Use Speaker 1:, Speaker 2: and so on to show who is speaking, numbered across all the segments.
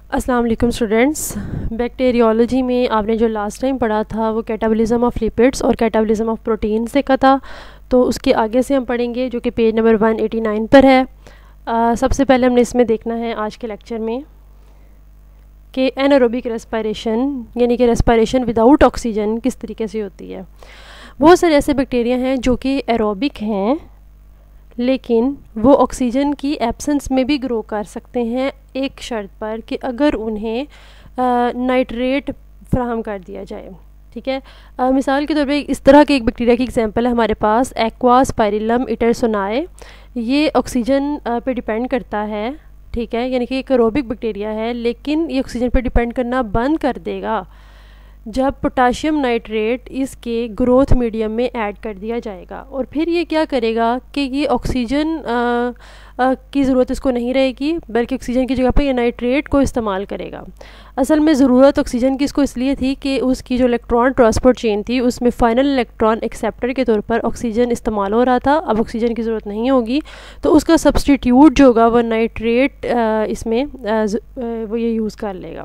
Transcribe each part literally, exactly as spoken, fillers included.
Speaker 1: अस्सलाम वालेकुम students. Bacteriology में आपने जो लास्ट टाइम पढ़ा था वो कैटाबॉलिज्म ऑफ लिपिड्स और कैटाबॉलिज्म ऑफ प्रोटीन्स देखा था, तो उसके आगे से हम पढ़ेंगे जो कि page number one eighty nine पर है। आ, सबसे पहले हमने इसमें देखना है आज के लेक्चर में कि एनारोबिक रेस्पिरेशन यानी कि रेस्पिरेशन विदाउट ऑक्सीजन किस तरीके से होती है। बहुत सारे ऐसे बैक्टीरिया हैं जो कि एरोबिक हैं लेकिन वो ऑक्सीजन की एब्सेंस में भी ग्रो कर सकते हैं, एक शर्त पर कि अगर उन्हें नाइट्रेट फ्राहम कर दिया जाए। ठीक है, आ, मिसाल के तौर पे इस तरह के एक बैक्टीरिया की एग्जांपल है हमारे पास एक्वास्पाइरिलम इटरसोनाए। ये ऑक्सीजन पे डिपेंड करता है, ठीक है, यानी कि एक एरोबिक बैक्टीरिया है लेकिन ये ऑक्सीजन पे डिपेंड करना बंद कर देगा जब पोटाशियम नाइट्रेट इसके ग्रोथ मीडियम में ऐड कर दिया जाएगा। और फिर ये क्या करेगा कि ये ऑक्सीजन आ, आ, की ज़रूरत इसको नहीं रहेगी बल्कि ऑक्सीजन की जगह पर ये नाइट्रेट को इस्तेमाल करेगा। असल में ज़रूरत ऑक्सीजन की इसको इसलिए थी कि उसकी जो इलेक्ट्रॉन ट्रांसपोर्ट चेन थी उसमें फ़ाइनल इलेक्ट्रॉन एक्सेप्टर के तौर पर ऑक्सीजन इस्तेमाल हो रहा था। अब ऑक्सीजन की ज़रूरत नहीं होगी तो उसका सब्सटीट्यूट जो होगा वो नाइट्रेट इसमें आ, वो ये यूज़ कर लेगा।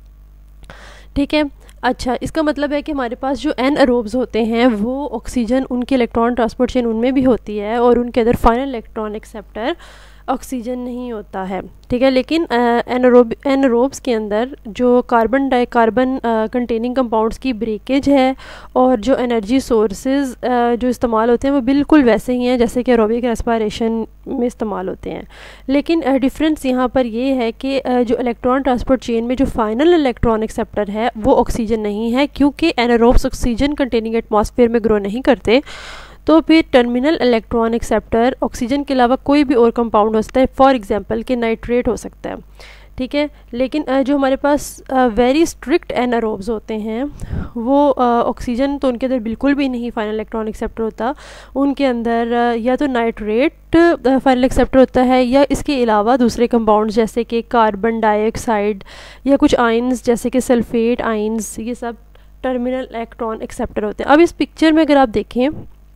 Speaker 1: ठीक है, अच्छा, इसका मतलब है कि हमारे पास जो एनएरोब्स होते हैं वो ऑक्सीजन उनके इलेक्ट्रॉन ट्रांसपोर्ट चेन उनमें भी होती है और उनके अंदर फाइनल इलेक्ट्रॉन एक्सेप्टर ऑक्सीजन नहीं होता है। ठीक है, लेकिन एनरोब एनरोब्स के अंदर जो carbon di carbon containing compounds की ब्रेकेज है और जो एनर्जी सोर्सेज जो इस्तेमाल होते हैं वो बिल्कुल वैसे ही हैं जैसे कि एरोबिक रेस्पिरेशन में इस्तेमाल होते हैं। लेकिन डिफरेंस यहाँ पर ये है कि जो इलेक्ट्रॉन ट्रांसपोर्ट चेन में जो फाइनल इलेक्ट्रॉन एक्सेप्टर है वो ऑक्सीजन नहीं है, क्योंकि एनरोब्स ऑक्सीजन कंटेनिंग एटमॉस्फेयर में ग्रो नहीं करते। तो फिर टर्मिनल इलेक्ट्रॉन एक्सेप्टर ऑक्सीजन के अलावा कोई भी और कंपाउंड हो सकता है, फॉर एग्जांपल कि नाइट्रेट हो सकता है। ठीक है, लेकिन जो हमारे पास वेरी स्ट्रिक्ट एनारोब्स होते हैं वो ऑक्सीजन तो उनके अंदर बिल्कुल भी नहीं फाइनल इलेक्ट्रॉन एक्सेप्टर होता, उनके अंदर या तो नाइट्रेट फाइनल एक्सेप्टर होता है या इसके अलावा दूसरे कंपाउंड्स जैसे कि कार्बन डाइऑक्साइड या कुछ आइंस जैसे कि सल्फेट आइंस, ये सब टर्मिनल इलेक्ट्रॉन एक्सेप्टर होते हैं। अब इस पिक्चर में अगर आप देखें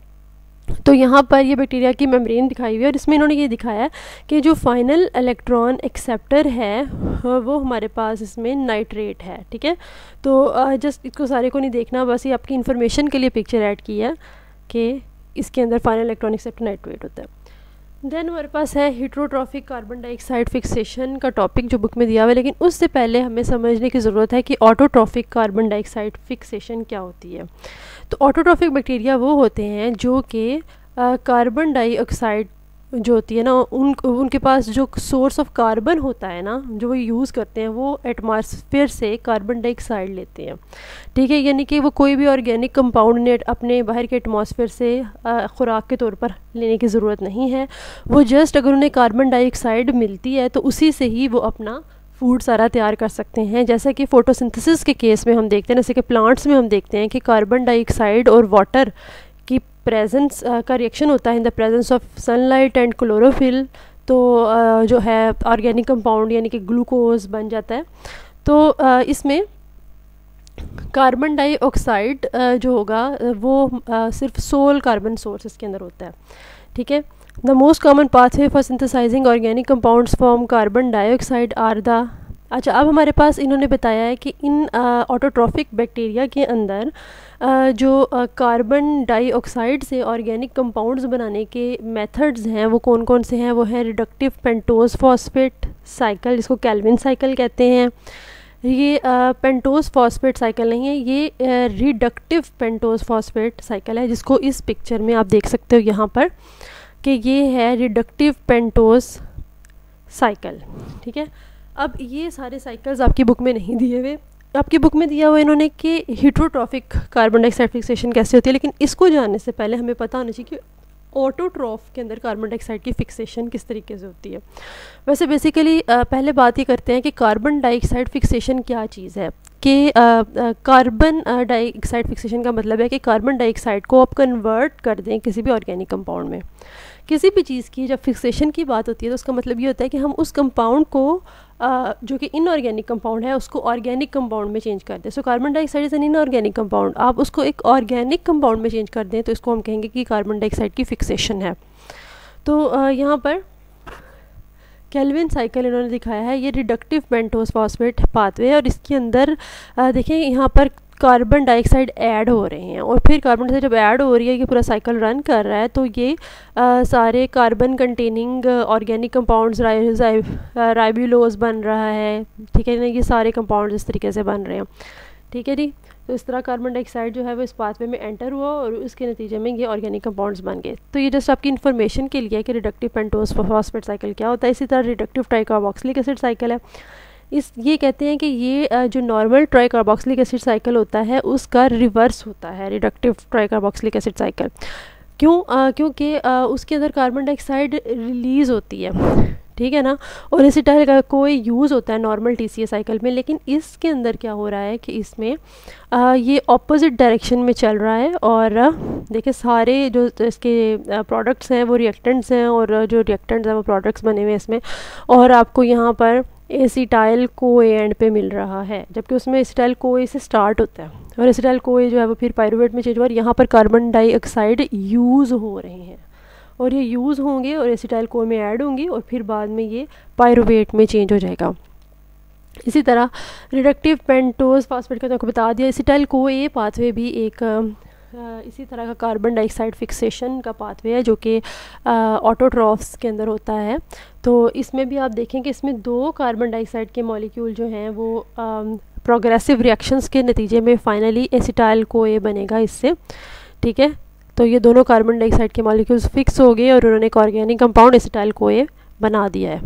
Speaker 1: तो यहाँ पर ये बैक्टीरिया की मेम्ब्रेन दिखाई हुई है और इसमें इन्होंने ये दिखाया है कि जो फाइनल इलेक्ट्रॉन एक्सेप्टर है वो हमारे पास इसमें नाइट्रेट है। ठीक है, तो जस्ट इसको सारे को नहीं देखना, बस ये आपकी इन्फॉर्मेशन के लिए पिक्चर ऐड की है कि इसके अंदर फाइनल इलेक्ट्रॉन एक्सेप्टर नाइट्रेट होता है। देन हमारे पास है हेट्रोट्रॉफिक कार्बन डाइऑक्साइड फिक्सेशन का टॉपिक जो बुक में दिया हुआ है, लेकिन उससे पहले हमें समझने की ज़रूरत है कि ऑटोट्रॉफिक कार्बन डाइऑक्साइड फिक्सेशन क्या होती है। तो ऑटोट्रॉफिक बैक्टीरिया वो होते हैं जो कि कार्बन डाइऑक्साइड जो होती है ना उन उनके पास जो सोर्स ऑफ कार्बन होता है ना जो वो यूज़ करते हैं वो एटमॉस्फेयर से कार्बन डाइऑक्साइड लेते हैं। ठीक है, यानी कि वो कोई भी ऑर्गेनिक कंपाउंड ने अपने बाहर के एटमॉस्फेयर से खुराक के तौर पर लेने की ज़रूरत नहीं है। वो जस्ट अगर उन्हें कार्बन डाइऑक्साइड मिलती है तो उसी से ही वो अपना फूड सारा तैयार कर सकते हैं। जैसा कि फोटोसिंथेसिस के केस में हम देखते हैं, जैसे कि प्लांट्स में हम देखते हैं कि कार्बन डाइऑक्साइड और वाटर की प्रेजेंस uh, का रिएक्शन होता है in the presence of sunlight and chlorophyll, तो uh, जो है ऑर्गेनिक कंपाउंड यानी कि ग्लूकोज बन जाता है। तो uh, इसमें कार्बन डाइऑक्साइड uh, जो होगा वो uh, सिर्फ सोल कार्बन सोर्स इसके अंदर होता है। ठीक है, the most common pathway for synthesising organic compounds from carbon dioxide are the अच्छा अब हमारे पास इन्होंने बताया है कि इन ऑटोट्रॉफिक बैक्टीरिया के अंदर uh, जो कार्बन डाइऑक्साइड से ऑर्गेनिक कंपाउंड्स बनाने के मेथड्स हैं वो कौन कौन से हैं। वो है रिडक्टिव पेंटोज फॉस्फेट साइकिल, जिसको कैल्विन साइकिल कहते हैं। ये पेंटोज फॉस्फेट साइकिल नहीं है, ये रिडक्टिव पेंटोज फॉस्फेट साइकिल है, जिसको इस पिक्चर में आप देख सकते हो यहाँ पर कि ये है रिडक्टिव पेंटोज साइकिल। ठीक है, अब ये सारे साइकिल्स आपकी बुक में नहीं दिए हुए, आपकी बुक में दिया हुआ इन्होंने कि हेट्रोट्रॉफिक कार्बन डाइऑक्साइड फिक्सेशन कैसे होती है, लेकिन इसको जानने से पहले हमें पता होना चाहिए कि ऑटोट्रॉफ के अंदर कार्बन डाइऑक्साइड की फिक्सेशन किस तरीके से होती है। वैसे बेसिकली पहले बात ये करते हैं कि कार्बन डाइऑक्साइड फिक्सेशन क्या चीज़ है। कि कार्बन डाइऑक्साइड फिक्सेशन का मतलब है कि कार्बन डाइऑक्साइड को आप कन्वर्ट कर दें किसी भी ऑर्गेनिक कंपाउंड में। किसी भी चीज़ की जब फिक्सेशन की बात होती है तो उसका मतलब ये होता है कि हम उस कंपाउंड को uh, जो कि इनऑर्गेनिक कंपाउंड है उसको ऑर्गेनिक कंपाउंड में चेंज कर दें। So carbon dioxide is an inorganic compound, आप उसको एक ऑर्गेनिक कंपाउंड में चेंज कर दें तो इसको हम कहेंगे कि कार्बन डाइऑक्साइड की फिक्सेशन है। तो uh, यहाँ पर केल्विन साइकिल इन्होंने दिखाया है, ये रिडक्टिव पेंटोस फॉस्फेट पाथवे है और इसके अंदर देखें यहाँ पर कार्बन डाइऑक्साइड ऐड हो रहे हैं और फिर कार्बन डाइऑक्साइड जब ऐड हो रही है, ये पूरा साइकिल रन कर रहा है, तो ये आ, सारे carbon containing organic compounds ribulose बन रहा है, ठीक है ना, ये सारे कंपाउंड्स इस तरीके से बन रहे हैं, ठीक है जी। तो इस तरह कार्बन डाइऑक्साइड जो है वो इस पाथवे में एंटर हुआ और उसके नतीजे में ये ऑर्गेनिक कंपाउंड्स बन गए। तो ये जस्ट आपकी इन्फॉर्मेशन के लिए है कि रिडक्टिव पेंटोस फॉस्फेट साइकिल क्या होता है। इसी तरह रिडक्टिव ट्राइकार्बोक्सिलिक एसिड साइकिल है, इस ये कहते हैं कि ये जो नॉर्मल ट्राइकार्बोक्सिलिक एसिड साइकिल होता है उसका रिवर्स होता है रिडक्टिव ट्राइकार्बोक्सिलिक एसिड साइकिल। क्यों? क्योंकि उसके अंदर कार्बन डाइऑक्साइड रिलीज़ होती है, ठीक है ना, और एसिटाइल का कोई यूज़ होता है नॉर्मल टीसीए साइकिल में, लेकिन इसके अंदर क्या हो रहा है कि इसमें आ, ये ऑपोजिट डायरेक्शन में चल रहा है। और देखिए सारे जो इसके प्रोडक्ट्स हैं वो रिएक्टेंट्स हैं और जो रिएक्टेंट्स हैं वो प्रोडक्ट्स बने हुए हैं इसमें, और आपको यहाँ पर एसिटाइल कोए एंड पे मिल रहा है, जबकि उसमें एसिटाइल कोए से स्टार्ट होता है और एसिटाइल कोए जो है वो फिर पायरुवेट में चेंज हुआ और यहाँ पर कार्बन डाइऑक्साइड यूज़ हो रहे हैं और ये यूज़ होंगे और एसिटाइल कोए में ऐड होंगी और फिर बाद में ये पायरुवेट में चेंज हो जाएगा। इसी तरह रिडक्टिव पेंटोस फॉस्फेट का तो आपको बता दिया। एसिटाइल कोए पाथवे भी एक आ, इसी तरह का कार्बन डाइऑक्साइड फिक्सेशन का पाथवे है जो कि ऑटोट्रॉफ्स के अंदर होता है। तो इसमें भी आप देखें कि इसमें दो कार्बन डाइऑक्साइड के मॉलिक्यूल जो हैं वो प्रोग्रेसिव रिएक्शंस के नतीजे में फाइनली एसिटाइल कोए बनेगा इससे, ठीक है। तो ये दोनों कार्बन डाइऑक्साइड के मॉलिक्यूल्स फिक्स हो गए और उन्होंने एक ऑर्गेनिक कंपाउंड एसिटाइल कोए बना दिया है।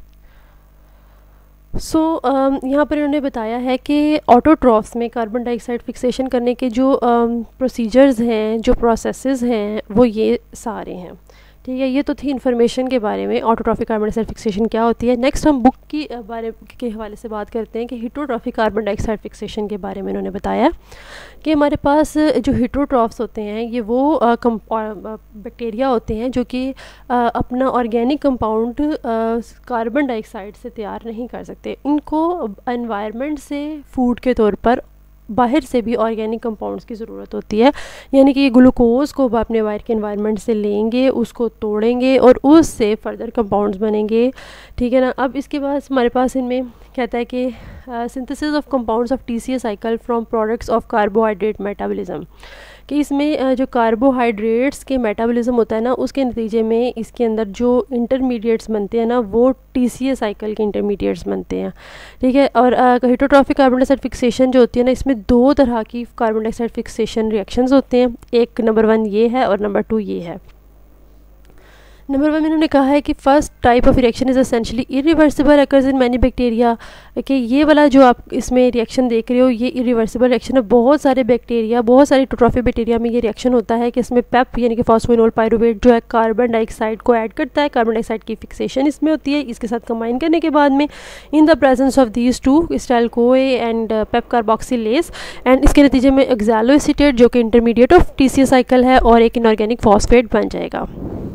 Speaker 1: सो so, um, यहाँ पर इन्होंने बताया है कि ऑटोट्रॉफ्स में कार्बन डाइऑक्साइड फिक्सेशन करने के जो प्रोसीजर्स um, हैं, जो प्रोसेसेस हैं, वो ये सारे हैं, ठीक है। ये तो थी इन्फॉर्मेशन के बारे में ऑटोट्रॉफिक कार्बन डाइऑक्साइड फिक्सेशन क्या होती है। नेक्स्ट हम बुक की बारे के हवाले से बात करते हैं कि हेटेरोट्रॉफिक कार्बन डाइऑक्साइड फिक्सेशन के बारे में इन्होंने बताया कि हमारे पास जो हेटेरोट्रॉफ्स होते हैं ये वो बैक्टीरिया होते हैं जो कि अपना ऑर्गेनिक कंपाउंड कार्बन डाइऑक्साइड से तैयार नहीं कर सकते। इनको एनवायरनमेंट से फूड के तौर पर बाहर से भी ऑर्गेनिक कंपाउंड्स की ज़रूरत होती है, यानी कि ये ग्लूकोज को अपने बाहर के एनवायरनमेंट से लेंगे, उसको तोड़ेंगे और उससे फर्दर कंपाउंड्स बनेंगे, ठीक है ना। अब इसके बाद हमारे पास इनमें कहता है कि synthesis of compounds of TCA cycle from products of carbohydrate metabolism, कि इसमें uh, जो कार्बोहाइड्रेट्स के मेटाबॉलिज्म होता है ना उसके नतीजे में इसके अंदर जो इंटरमीडिएट्स बनते हैं ना वो टीसीए साइकिल के इंटरमीडिएट्स बनते हैं, ठीक है। और हेटेरोट्रॉफिक कार्बन डाइऑक्साइड फिक्सेशन जो होती है ना इसमें दो तरह की कार्बन डाइऑक्साइड फिक्सेशन रिएक्शंस होते हैं, एक नंबर वन ये है और नंबर टू ये है। नंबर वन में इन्होंने कहा है कि first type of reaction is essentially irreversible occurs in many bacteria, कि ये वाला जो आप इसमें रिएक्शन देख रहे हो ये इरिवर्सिबल रिएक्शन है। बहुत सारे बैक्टीरिया, बहुत सारे ट्रोट्रोफिक बैक्टीरिया में ये रिएक्शन होता है कि इसमें पेप यानी कि फॉस्फोइनोल पायरुवेट जो है कार्बन डाइऑक्साइड को ऐड करता है, कार्बन डाइऑक्साइड की फिक्सेशन इसमें होती है। इसके साथ कंबाइन करने के बाद में in the presence of these two acetyl CoA and PEP carboxylase and इसके नतीजे में एक्सैलोएसीटेट जो कि इंटरमीडिएट ऑफ टीसीए साइकिल है और एक इनऑर्गेनिक फॉस्फेट बन जाएगा।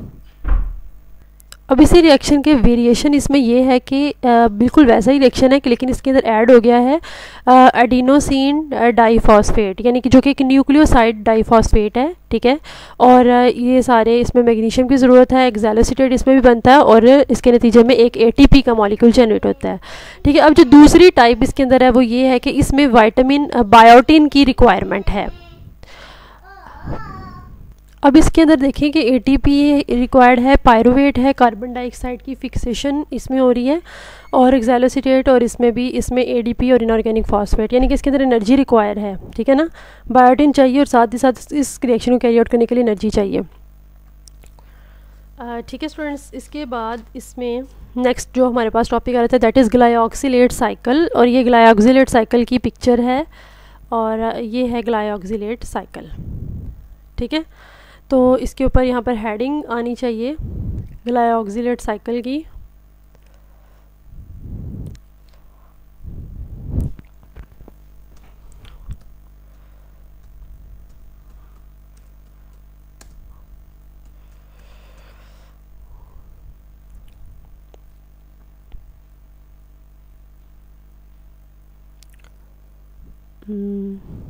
Speaker 1: अब इसी रिएक्शन के वेरिएशन इसमें ये है कि आ, बिल्कुल वैसा ही रिएक्शन है कि लेकिन इसके अंदर ऐड हो गया है एडिनोसिन डाइफॉस्फेट, यानी कि जो कि एक न्यूक्लियोसाइड डाइफॉस्फेट है, ठीक है। और आ, ये सारे इसमें मैग्नीशियम की ज़रूरत है, एक्सैलोएसीटेट इसमें भी बनता है और इसके नतीजे में एक एटीपी का मॉलिक्यूल जनरेट होता है, ठीक है। अब जो दूसरी टाइप इसके अंदर है वो ये है कि इसमें वाइटामिन बायोटिन की रिक्वायरमेंट है। अब इसके अंदर देखें कि एटीपी रिक्वायर्ड है, पायरुवेट है, कार्बन डाइऑक्साइड की फिक्सेशन इसमें हो रही है और एक्सैलोएसीटेट और इसमें भी इसमें एडीपी और इनऑर्गेनिक फॉस्फेट, यानी कि इसके अंदर एनर्जी रिक्वायर है, ठीक है ना। बायोटिन चाहिए और साथ ही साथ इस रिएक्शन को कैरी आउट करने के लिए एनर्जी चाहिए, ठीक है स्टूडेंट्स। इसके बाद इसमें नेक्स्ट जो हमारे पास टॉपिक आ रहा था दैट इज़ ग्लाइऑक्सिलेट साइकिल, और ये ग्लाइऑक्सिलेट साइकिल की पिक्चर है और ये है ग्लाइऑक्सिलेट साइकिल, ठीक है। तो इसके ऊपर यहाँ पर हेडिंग आनी चाहिए ग्लाइऑक्सिलेट साइकिल की। hmm.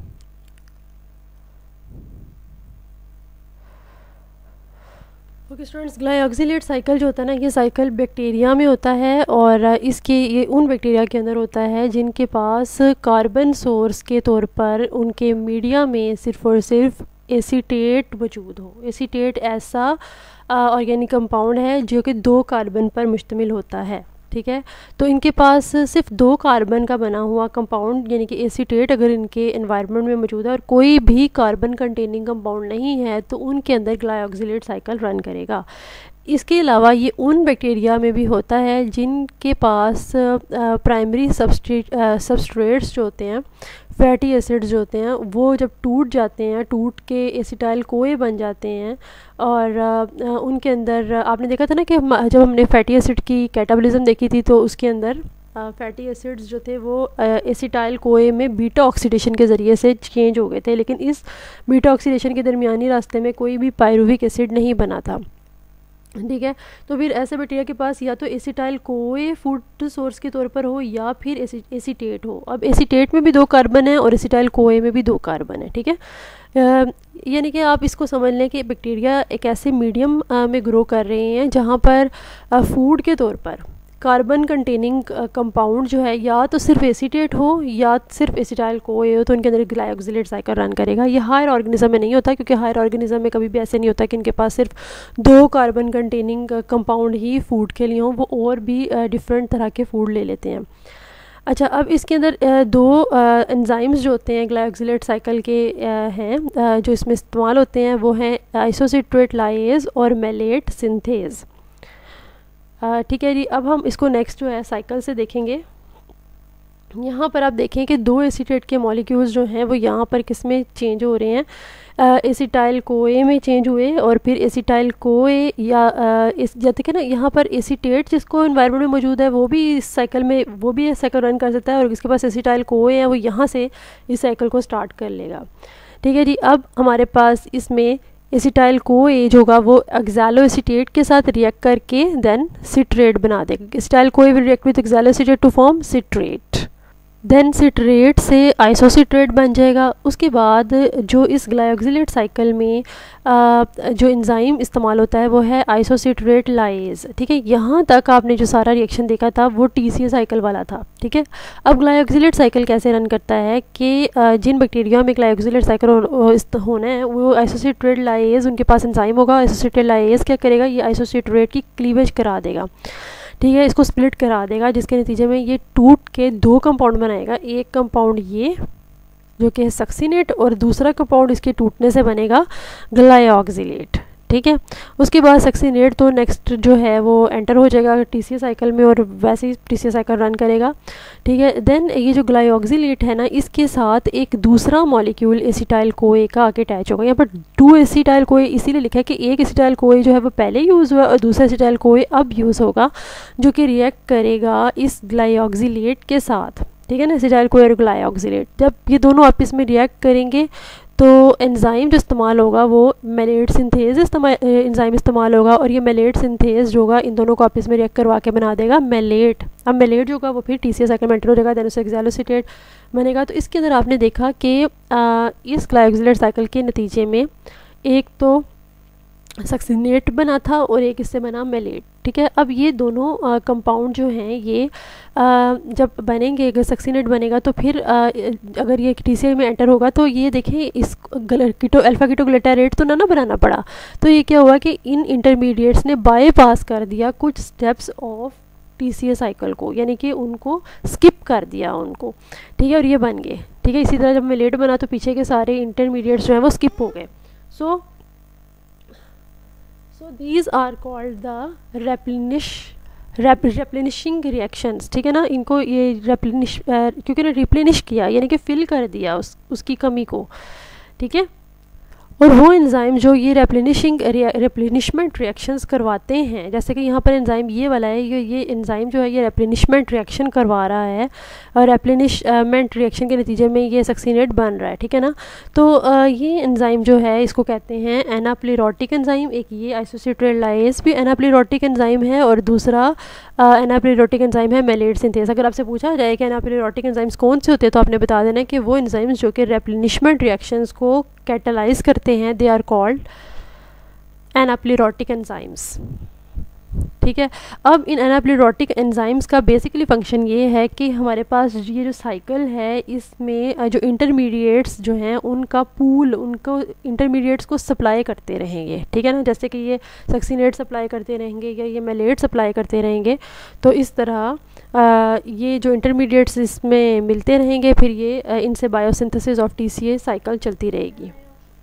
Speaker 1: Okay students, glyoxylate cycle जो होता है ना, ये साइकिल बैक्टीरिया में होता है और इसके ये उन बैक्टीरिया के अंदर होता है जिनके पास कार्बन सोर्स के तौर पर उनके मीडिया में सिर्फ और सिर्फ एसीटेट मौजूद हो। एसीटेट ऐसा ऑर्गेनिक कंपाउंड है जो कि दो कार्बन पर मुश्तमिल होता है, ठीक है। तो इनके पास सिर्फ दो कार्बन का बना हुआ कंपाउंड यानी कि एसीटेट अगर इनके एनवायरनमेंट में मौजूद है और कोई भी कार्बन कंटेनिंग कंपाउंड नहीं है तो उनके अंदर ग्लाइऑक्सिलेट साइकिल रन करेगा। इसके अलावा ये उन बैक्टीरिया में भी होता है जिनके पास प्राइमरी सबस्ट्रेट सबस्ट्रेट्स जो होते हैं, फैटी एसिड्स जो होते हैं, वो जब टूट जाते हैं, टूट के एसिटाइल कोए बन जाते हैं और आ, उनके अंदर आपने देखा था ना कि जब हमने फैटी एसिड की कैटाबॉलिज्म देखी थी तो उसके अंदर फैटी एसिड्स जो थे वो एसिटाइल कोए में बीटा ऑक्सीडेशन के ज़रिए से चेंज हो गए थे, लेकिन इस बीटा ऑक्सीडेशन के दरमियानी रास्ते में कोई भी पायरुविक एसिड नहीं बना था, ठीक है। तो फिर ऐसे बैक्टीरिया के पास या तो एसिटाइल कोए फूड सोर्स के तौर पर हो या फिर एसी, एसीटेट हो। अब एसीटेट में भी दो कार्बन है और एसिटाइल कोए में भी दो कार्बन है, ठीक है। यानी कि आप इसको समझ लें कि बैक्टीरिया एक ऐसे मीडियम में ग्रो कर रहे हैं जहाँ पर फूड के तौर पर कार्बन कंटेनिंग कंपाउंड जो है या तो सिर्फ एसीटेट हो या सिर्फ एसिटाइल कोए हो, तो उनके अंदर ग्लाइऑक्सिलेट साइकिल रन करेगा। ये हायर ऑर्गेनिज्म में नहीं होता, क्योंकि हायर ऑर्गेनिज्म में कभी भी ऐसे नहीं होता कि इनके पास सिर्फ दो कार्बन कंटेनिंग कंपाउंड ही फूड के लिए हों, वो और भी डिफरेंट तरह के फूड ले लेते हैं। अच्छा, अब इसके अंदर दो एंजाइम्स जो होते हैं ग्लाइऑक्सिलेट साइकिल के हैं जो इसमें इस्तेमाल होते हैं, वो हैं आइसोसिट्रेट लाइएज और मेलेट सिंथेज, ठीक है जी। अब हम इसको नेक्स्ट जो है साइकिल से देखेंगे। यहाँ पर आप देखें कि दो एसीटेट के मॉलिक्यूल्स जो हैं वो यहाँ पर किस में चेंज हो रहे हैं, एसिटाइल कोए में चेंज हुए और फिर एसिटाइल कोए या इस जैसे कि ना यहाँ पर एसीटेट जिसको एनवायरनमेंट में मौजूद है वो भी इस साइकिल में वो भी इस साइकिल रन कर सकता है और इसके पास एसिटाइल कोए है वो यहाँ से इस साइकिल को स्टार्ट कर लेगा, ठीक है जी। अब हमारे पास इसमें एसिटाइल कोए जो होगा वो एक्सैलो एसीटेट के साथ रिएक्ट करके देन सिट्रेट बना देगा। Acetyl CoA will react with oxaloacetate to form citrate, then citrate से आइसोसिट्रेट बन जाएगा। उसके बाद जो इस ग्लाइऑक्सिलेट साइकिल में आ, जो एंजाइम इस्तेमाल होता है वो है आइसोसिट्रेट लाइएज, ठीक है। यहाँ तक आपने जो सारा रिएक्शन देखा था वो टीसीए साइकिल वाला था, ठीक है। अब ग्लाइऑक्सिलेट साइकिल कैसे रन करता है कि जिन बैक्टीरिया में ग्लाइऑक्सिलेट साइकिल होना है वो आइसोसिट्रेट लाइएज उनके पास एंजाइम होगा। आइसोसिट्रेट लाइएज क्या करेगा, ये आइसोसिट्रेट की क्लीवेज करा देगा, ठीक है, इसको स्प्लिट करा देगा, जिसके नतीजे में ये टूट के दो कंपाउंड बनाएगा। एक कंपाउंड ये जो कि है सक्सिनेट और दूसरा कंपाउंड इसके टूटने से बनेगा ग्लाइऑक्सिलेट, ठीक है। उसके बाद सक्सिनेट तो नेक्स्ट जो है वो एंटर हो जाएगा टीसीए साइकिल में और वैसे ही टीसीए साइकिल रन करेगा, ठीक है। देन ये जो ग्लाइऑक्सिलेट है ना, इसके साथ एक दूसरा मॉलिक्यूल एसिटाइल कोए का आके अटैच होगा। यहाँ पर टू एसिटाइल कोए इसीलिए लिखा है कि एक एसिटाइल कोए जो है वो पहले यूज़ हुआ और दूसरा एसिटाइल कोए अब यूज़ होगा, जो कि रिएक्ट करेगा इस ग्लाइऑक्सिलेट के साथ, ठीक है ना, एसिटाइल कोए और ग्लाइऑक्सिलेट। जब ये दोनों आपस में रिएक्ट करेंगे तो एंजाइम जो इस्तेमाल होगा वो मेलेट सिंथेज एंजाइम इस्तेमाल होगा और ये मेलेट सिंथेज जो होगा इन दोनों को आपस में रिएक्ट करवा के बना देगा मेलेट। अब मेलेट जो होगा वो फिर टीसीए साइकिल में एंटर हो जाएगा, देन उससे एक्सैलोसिटेट बनेगा। तो इसके अंदर आपने देखा कि इस ग्लाइऑक्सिलेट साइकिल के नतीजे में एक तो सक्सिनेट बना था और एक इससे बना मेलेट, ठीक है। अब ये दोनों कंपाउंड जो हैं ये आ, जब बनेंगे, अगर सक्सिनेट बनेगा तो फिर आ, अगर ये टीसीए में एंटर होगा तो ये देखें इस कीटो अल्फा कीटोग्लूटारेट तो ना ना बनाना पड़ा, तो ये क्या हुआ कि इन इंटरमीडिएट्स ने बाईपास कर दिया कुछ स्टेप्स ऑफ टीसीए साइकिल को, यानी कि उनको स्किप कर दिया उनको, ठीक है, और ये बन गए, ठीक है। इसी तरह जब मेलेट बना तो पीछे के सारे इंटरमीडिएट्स जो हैं वो स्किप हो गए। So so these are called the replenish replenishing reactions, ठीक है ना। इनको ये रेप्लिनिश क्योंकि ना रिप्लेनिश किया यानी कि फिल कर दिया उस उसकी कमी को, ठीक है। और वो एंजाइम जो ये रेप्लिनिशिंग रेप्लिनिशमेंट रिएक्शंस करवाते हैं, जैसे कि यहाँ पर एंजाइम ये वाला है, ये ये एंजाइम जो है ये रेप्लिनिशमेंट रिएक्शन करवा रहा है और रेप्लिनिशमेंट रिएक्शन के नतीजे में ये सक्सिनेट बन रहा है, ठीक है ना। तो आ, ये एंजाइम जो है इसको कहते हैं एनाप्लेरोटिक एंजाइम। एक ये आइसोसिट्रेट लाइएज भी एनाप्लेरोटिक एंजाइम है और दूसरा एनाप्लेरोटिक एंजाइम है मेलेट सिंथेज। अगर आपसे पूछा जाए कि एनाप्लेरोटिक एंजाइम्स कौन से होते हैं तो आपने बता देना कि वो एंजाइम्स जो कि रेप्लिनिशमेंट रिएक्शंस को कैटलाइज करते हैं, they are called anaplerotic enzymes. ठीक है, अब इन एनाप्लेरोटिक एंजाइम्स का बेसिकली फंक्शन ये है कि हमारे पास ये जो साइकिल है इसमें जो इंटरमीडिएट्स जो हैं उनका पूल, उनको इंटरमीडिएट्स को सप्लाई करते रहेंगे। ठीक है ना, जैसे कि ये सक्सीनेट सप्लाई करते रहेंगे या ये मेलेट सप्लाई करते रहेंगे, तो इस तरह आ, ये जो इंटरमीडिएट्स इसमें मिलते रहेंगे, फिर ये आ, इनसे biosynthesis of T C A cycle चलती रहेगी।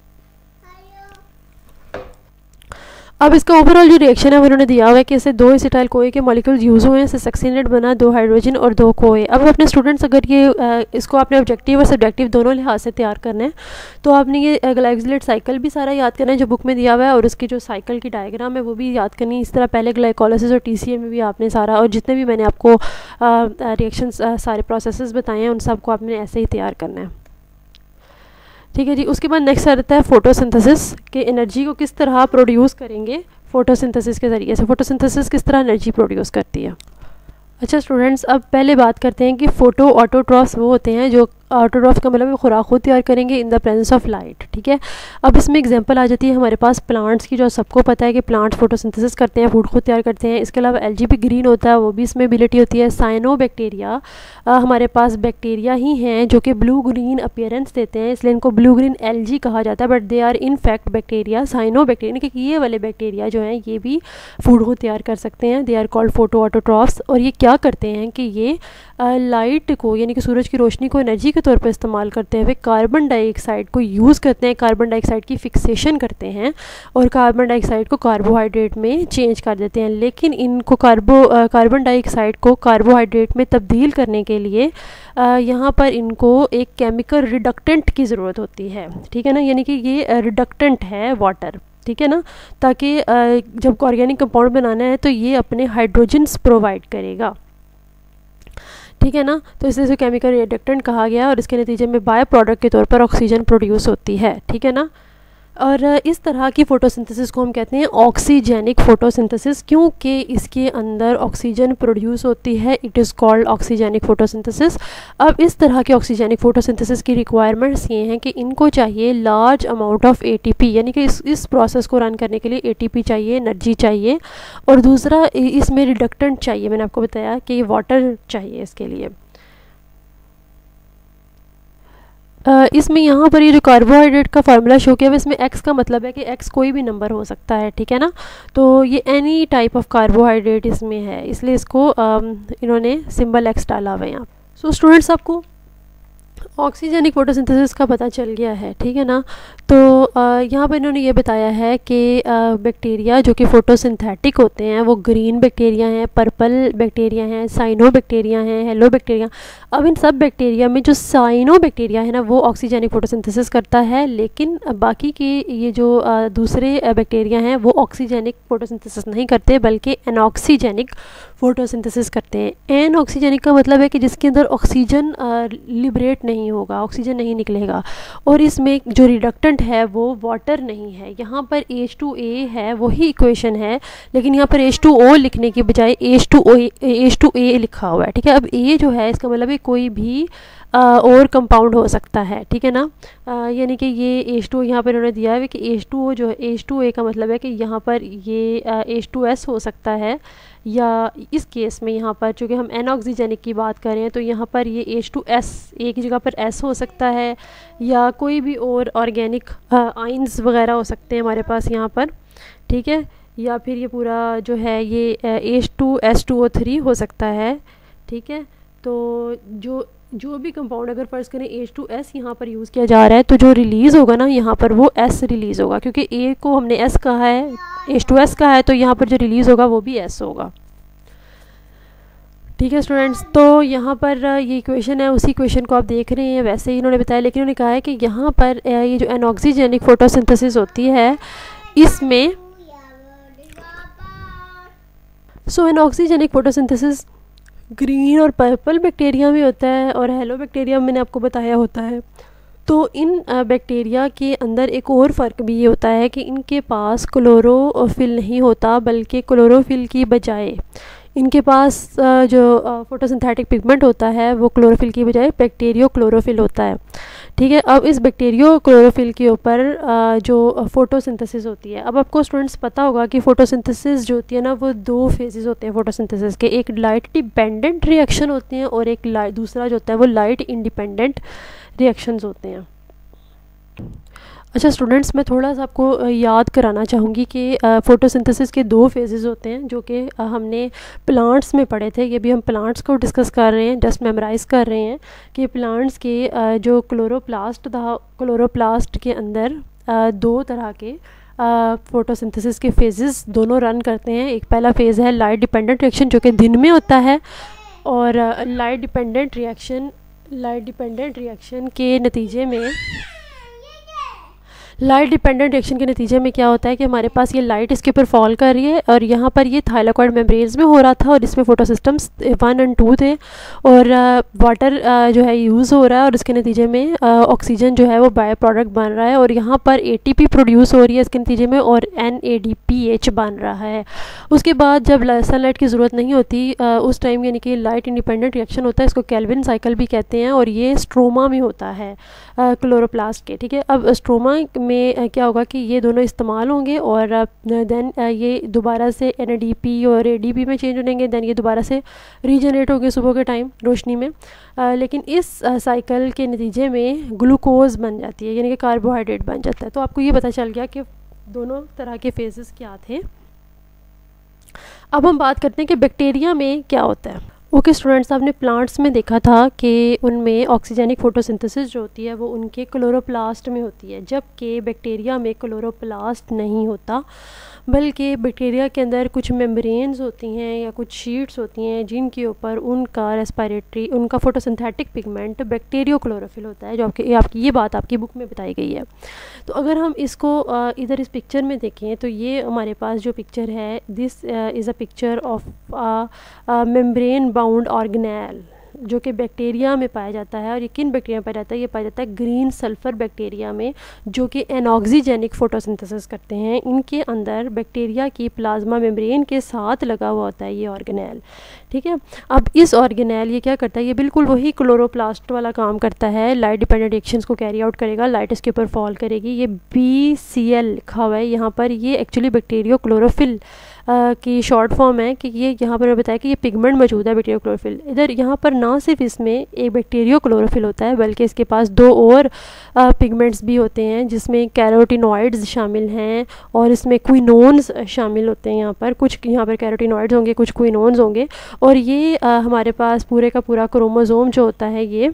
Speaker 1: अब इसका ओवरऑल जो रिएक्शन है वो उन्होंने दिया हुआ है कि इससे दो एसिटाइल कोए के मॉलिक्यूल्स यूज़ हुए हैं, इससे सक्सीनेट बना, दो हाइड्रोजन और दो कोए। अब अपने स्टूडेंट्स अगर ये इसको आपने ऑब्जेक्टिव और सब्जेक्टिव दोनों लिहाज से तैयार करना है तो आपने ये ग्लाइकोसिलेट साइकिल भी सारा याद करना है जो बुक में दिया हुआ है, और उसकी जो साइकिल की डायग्राम है वो भी याद करनी है। इस तरह पहले ग्लाइकोलाइसिस और टी सी ए में भी आपने सारा, और जितने भी मैंने आपको रिएक्शन सारे प्रोसेस बताए हैं उन सबको आपने ऐसे ही तैयार करना है। ठीक है जी, उसके बाद नेक्स्ट आता है फोटोसिंथेसिस के एनर्जी को किस तरह प्रोड्यूस करेंगे फोटोसिंथेसिस के ज़रिए से। फोटोसिंथेसिस किस तरह एनर्जी प्रोड्यूस करती है। अच्छा स्टूडेंट्स, अब पहले बात करते हैं कि फ़ोटो ऑटोट्रॉफ्स वो होते हैं जो ऑटोट्रॉफ का मतलब खुराक खुद तैयार करेंगे in the presence of light. ठीक है, अब इसमें एग्जांपल आ जाती है हमारे पास प्लांट्स की, जो सबको पता है कि प्लांट्स फोटोसिंथेसिस करते हैं, फूड खुद तैयार करते हैं। इसके अलावा एलजीबी ग्रीन होता है, वो भी इसमें एबिलिटी होती है। साइनो बैक्टीरिया, हमारे पास बैक्टीरिया ही हैं जो कि ब्लू ग्रीन अपीयरेंस देते हैं, इसलिए इनको ब्लू ग्रीन एलजी कहा जाता है, but they are in fact bacteria cyanobacteria, क्योंकि ये वाले बैक्टीरिया जो हैं ये भी फूड खुद तैयार कर सकते हैं। They are called photoautotrophs, और ये क्या करते हैं कि ये लाइट को यानी कि सूरज की रोशनी को एनर्जी के तौर पर इस्तेमाल करते हुए कार्बन डाइऑक्साइड को यूज़ करते हैं, कार्बन डाइऑक्साइड की फिक्सेशन करते हैं और कार्बन डाइऑक्साइड को कार्बोहाइड्रेट में चेंज कर देते हैं। लेकिन इनको कार्बो कार्बन डाइऑक्साइड को कार्बोहाइड्रेट में तब्दील करने के लिए यहाँ पर इनको एक केमिकल रिडक्टेंट की ज़रूरत होती है। ठीक है ना, यानी कि ये रिडक्टेंट है वाटर। ठीक है ना, ताकि जब ऑर्गेनिक कंपाउंड बनाना है तो ये अपने हाइड्रोजन्स प्रोवाइड करेगा। ठीक है ना, तो इसे केमिकल रिडक्टेंट कहा गया और इसके नतीजे में बाय प्रोडक्ट के तौर पर ऑक्सीजन प्रोड्यूस होती है। ठीक है ना, और इस तरह की फ़ोटोसिंथेसिस को हम कहते हैं ऑक्सीजेनिक फ़ोटोसिंथेसिस, क्योंकि इसके अंदर ऑक्सीजन प्रोड्यूस होती है। It is called oxygenic photosynthesis. अब इस तरह के ऑक्सीजेनिक फ़ोटोसिंथेसिस की रिक्वायरमेंट्स ये हैं कि इनको चाहिए लार्ज अमाउंट ऑफ एटीपी, यानी कि इस इस प्रोसेस को रन करने के लिए एटीपी चाहिए, एनर्जी चाहिए, और दूसरा इसमें रिडक्टेंट चाहिए। मैंने आपको बताया कि वाटर चाहिए इसके लिए। Uh, इसमें यहाँ पर ये जो कार्बोहाइड्रेट का फार्मूला शो किया है इसमें एक्स का मतलब है कि एक्स कोई भी नंबर हो सकता है। ठीक है ना, तो ये एनी टाइप ऑफ कार्बोहाइड्रेट इसमें है, इसलिए इसको um, इन्होंने सिंबल एक्स डाला हुआ है यहाँ। सो स्टूडेंट्स, आपको ऑक्सीजेनिक फोटोसिंथेसिस का पता चल गया है। ठीक है ना, तो यहाँ पर इन्होंने ये बताया है कि बैक्टीरिया जो कि फोटोसिंथेटिक होते हैं वो ग्रीन बैक्टीरिया हैं, पर्पल बैक्टीरिया हैं, साइनो बैक्टीरिया हैं, हेलो बैक्टीरिया। अब इन सब बैक्टीरिया में जो साइनो बैक्टीरिया है ना वो ऑक्सीजेनिक फोटोसिंथेसिस करता है, लेकिन बाकी के ये जो दूसरे बैक्टीरिया हैं वो ऑक्सीजेनिक फोटोसिंथेसिस नहीं करते बल्कि एनऑक्सीजेनिक फोटोसिंथेसिस करते हैं। एनऑक्सीजेनिक का मतलब है कि जिसके अंदर ऑक्सीजन लिबरेट नहीं होगा, ऑक्सीजन नहीं निकलेगा, और इसमें जो रिडक्टेंट है वो वाटर नहीं है। यहाँ पर एच टू ए है, वही इक्वेशन है, लेकिन यहाँ पर एच टू ओ लिखने के बजाय H two O H two A लिखा हुआ है। ठीक है, अब ए जो है इसका मतलब है कोई भी आ, और कंपाउंड हो सकता है। ठीक है ना, यानी कि ये एच टू यहाँ पर इन्होंने दिया है कि एच टू ओ जो है, एच टू ए का मतलब है कि यहाँ पर ये एच टू एस हो सकता है, या इस केस में यहाँ पर चूँकि हम एनऑक्सीजेनिक की बात कर रहे हैं तो यहाँ पर ये एच टू एस एक की जगह पर एस हो सकता है, या कोई भी और ऑर्गेनिक आइंस वगैरह हो सकते हैं हमारे पास यहाँ पर। ठीक है, या फिर ये पूरा जो है ये H two S two O three हो सकता है। ठीक है, तो जो जो भी कंपाउंड अगर फर्ज करें एच टू एस यहाँ पर यूज़ किया जा रहा है तो जो रिलीज़ होगा ना यहाँ पर वो एस रिलीज़ होगा, क्योंकि ए को हमने एस कहा है, एच टू एस का है, तो यहाँ पर जो रिलीज़ होगा वो भी एस होगा। ठीक है स्टूडेंट्स, तो यहाँ पर ये इक्वेशन है, उसी इक्वेशन को आप देख रहे हैं वैसे ही इन्होंने बताया, लेकिन उन्होंने कहा है कि यहाँ पर ये जो एनऑक्सीजेनिक फोटोसिंथेसिस होती है इसमें सो एनऑक्सीजेनिक फोटोसिंथेसिस ग्रीन और पर्पल बैक्टीरिया में होता है और हेलो बैक्टीरिया मैंने आपको बताया होता है। तो इन बैक्टीरिया के अंदर एक और फ़र्क भी ये होता है कि इनके पास क्लोरोफिल नहीं होता, बल्कि क्लोरोफिल की बजाय इनके पास जो फोटोसिंथेटिक पिगमेंट होता है वो क्लोरोफिल की बजाय बैक्टीरियो क्लोरोफिल होता है। ठीक है, अब इस बैक्टीरियो क्लोरोफिल के ऊपर जो फोटोसिंथेसिस होती है, अब आपको स्टूडेंट्स पता होगा कि फोटोसिंथेसिस जो होती है ना वो दो फेजेस होते हैं फोटोसिंथेसिस के, एक लाइट डिपेंडेंट रिएक्शन होते हैं और एक लाइट दूसरा जो होता है वो लाइट इंडिपेंडेंट रिएक्शंस होते हैं। अच्छा स्टूडेंट्स, मैं थोड़ा सा आपको याद कराना चाहूँगी कि फ़ोटोसिंथेसिस के दो फेजेस होते हैं जो कि हमने प्लांट्स में पढ़े थे। ये भी हम प्लांट्स को डिस्कस कर रहे हैं, जस्ट मेमोराइज़ कर रहे हैं कि प्लांट्स के जो क्लोरोप्लास्ट था, क्लोरोप्लास्ट के अंदर दो तरह के फ़ोटोसिंथेसिस के फेजेस दोनों रन करते हैं। एक पहला फ़ेज़ है लाइट डिपेंडेंट रिएक्शन जो कि दिन में होता है, और light dependent reaction light dependent reaction के नतीजे में लाइट डिपेंडेंट रिएक्शन के नतीजे में क्या होता है कि हमारे पास ये लाइट इसके ऊपर फॉल कर रही है, और यहाँ पर ये थाइलाकॉइड मेम्ब्रेन्स में हो रहा था और इसमें फोटोसिस्टम्स वन एंड टू थे, और वाटर जो है यूज़ हो रहा है और इसके नतीजे में ऑक्सीजन जो है वो बाय प्रोडक्ट बन रहा है, और यहाँ पर एटीपी प्रोड्यूस हो रही है इसके नतीजे में, और N A D P H बन रहा है। उसके बाद जब सनलाइट की ज़रूरत नहीं होती उस टाइम यानी कि लाइट इंडिपेंडेंट रिएक्शन होता है, इसको केल्विन साइकिल भी कहते हैं, और ये स्ट्रोमा में होता है क्लोरोप्लास्ट के। ठीक है, अब स्ट्रोमा में क्या होगा कि ये दोनों इस्तेमाल होंगे और देन ये दोबारा से एन ए डी पी और ए डी पी में चेंज होंगे, देन ये दोबारा से रीजनरेट होंगे सुबह के टाइम रोशनी में। आ, लेकिन इस साइकिल के नतीजे में ग्लूकोज बन जाती है यानी कि कार्बोहाइड्रेट बन जाता है। तो आपको ये पता चल गया कि दोनों तरह के फेजेस क्या थे। अब हम बात करते हैं कि बैक्टीरिया में क्या होता है। ओके स्टूडेंट्स, आपने प्लांट्स में देखा था कि उनमें ऑक्सीजेनिक फोटोसिंथेसिस जो होती है वो उनके क्लोरोप्लास्ट में होती है, जबकि बैक्टीरिया में क्लोरोप्लास्ट नहीं होता, बल्कि बैक्टीरिया के अंदर कुछ मेम्ब्रेन्स होती हैं या कुछ शीट्स होती हैं जिनके ऊपर उनका रेस्पिरेटरी उनका फोटोसिंथेटिक पिगमेंट बैक्टीरियो क्लोरोफिल होता है, जो आपकी आपकी ये बात आपकी बुक में बताई गई है। तो अगर हम इसको इधर इस पिक्चर में देखें तो ये हमारे पास जो पिक्चर है, this is a picture of membrane bound organelle जो कि बैक्टीरिया में पाया जाता है। और ये किन बैक्टीरिया में पाया जाता है? ये पाया जाता है ग्रीन सल्फर बैक्टीरिया में, जो कि एनऑक्सीजेनिक फोटोसिंथेसिस करते हैं। इनके अंदर बैक्टीरिया की प्लाज्मा मेम्ब्रेन के साथ लगा हुआ होता है ये ऑर्गेनेल। ठीक है, अब इस ऑर्गेनेल ये क्या करता है, ये बिल्कुल वही क्लोरोप्लास्ट वाला काम करता है, लाइट डिपेंडेंट रिएक्शंस को कैरी आउट करेगा, लाइट इसके ऊपर फॉल करेगी। ये बी सी एल लिखा हुआ है यहाँ पर, ये एक्चुअली बैक्टीरियो क्लोरोफिल Uh, की शॉर्ट फॉर्म है कि ये यहाँ पर बताया कि ये पिगमेंट मौजूद है बैक्टीरियो क्लोरोफिल। इधर यहाँ पर ना सिर्फ इसमें एक बैक्टीरियो क्लोरोफिल होता है बल्कि इसके पास दो और पिगमेंट्स भी होते हैं जिसमें कैरोटिनॉइड्स शामिल हैं और इसमें क्विनोन्स शामिल होते हैं। यहाँ पर कुछ यहाँ पर कैरोटिनॉइड्स होंगे, कुछ क्विनोन्स होंगे, और ये आ, हमारे पास पूरे का पूरा क्रोमोसोम जो होता है ये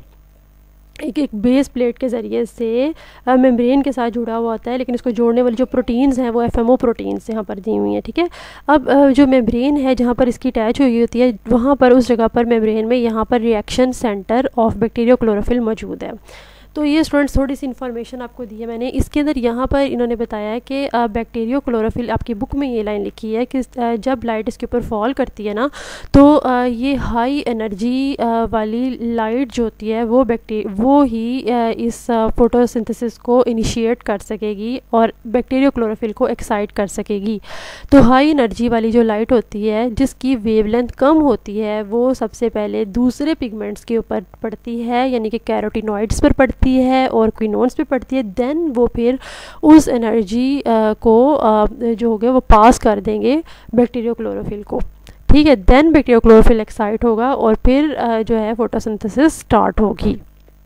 Speaker 1: एक एक बेस प्लेट के ज़रिए से मेम्ब्रेन के साथ जुड़ा हुआ होता है, लेकिन इसको जोड़ने वाली जो प्रोटीन्स हैं वो एफ एम ओ प्रोटीन्स यहाँ पर दी हुई हैं। ठीक है, अब जो मेम्ब्रेन है जहाँ पर इसकी अटैच हुई होती है वहाँ पर उस जगह पर मेम्ब्रेन में यहाँ पर reaction centre of bacteriochlorophyll मौजूद है। तो ये स्टूडेंट्स थोड़ी सी इन्फॉर्मेशन आपको दी है मैंने। इसके अंदर यहाँ पर इन्होंने बताया है कि बैक्टीरियो क्लोरोफिल, आपकी बुक में ये लाइन लिखी है कि जब लाइट इसके ऊपर फॉल करती है ना तो ये हाई एनर्जी वाली लाइट जो होती है वो बैक्टी वो ही इस फोटोसिंथेसिस को इनिशिएट कर सकेगी और बैक्टीरियो क्लोरोफिल को एक्साइट कर सकेगी। तो हाई एनर्जी वाली जो लाइट होती है जिसकी वेवलेंथ कम होती है वो सबसे पहले दूसरे पिगमेंट्स के ऊपर पड़ती है, यानी कि कैरोटिनॉइड्स पर पड़ती है और क्विनोन्स पे पड़ती है। देन वो फिर उस एनर्जी को आ, जो हो गया वो पास कर देंगे बैक्टीरियो क्लोरोफिल को। ठीक है, देन बैक्टीरियो क्लोरोफिल एक्साइट होगा और फिर आ, जो है फोटोसिंथेसिस स्टार्ट होगी।